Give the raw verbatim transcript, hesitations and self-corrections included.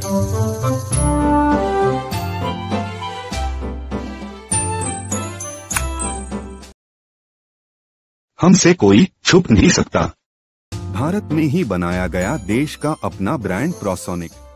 हमसे कोई छुप नहीं सकता। भारत में ही बनाया गया देश का अपना ब्रांड प्रोसोनिक।